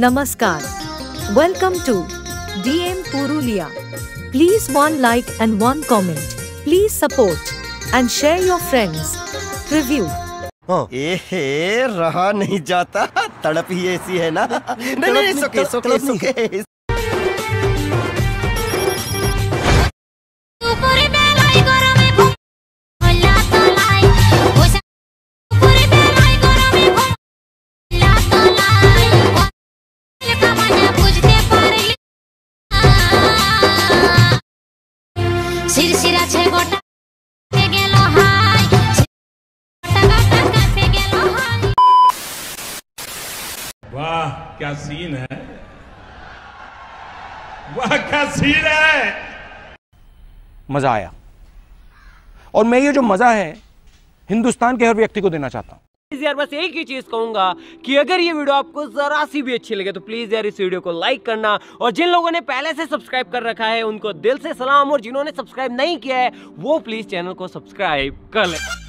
Namaskar. Welcome to DM Purulia. Please one like and one comment. Please support and share your friends. Review. रहा नहीं जाता, तड़प ही ऐसी है ना। नहीं, सुके। वाह क्या सीन है, वाह क्या सीन है। मजा आया और मैं ये जो मजा है हिंदुस्तान के हर व्यक्ति को देना चाहता हूँ। यार बस एक ही चीज कहूंगा कि अगर ये वीडियो आपको जरा सी भी अच्छी लगे तो प्लीज यार इस वीडियो को लाइक करना, और जिन लोगों ने पहले से सब्सक्राइब कर रखा है उनको दिल से सलाम, और जिन्होंने सब्सक्राइब नहीं किया है वो प्लीज चैनल को सब्सक्राइब कर ले।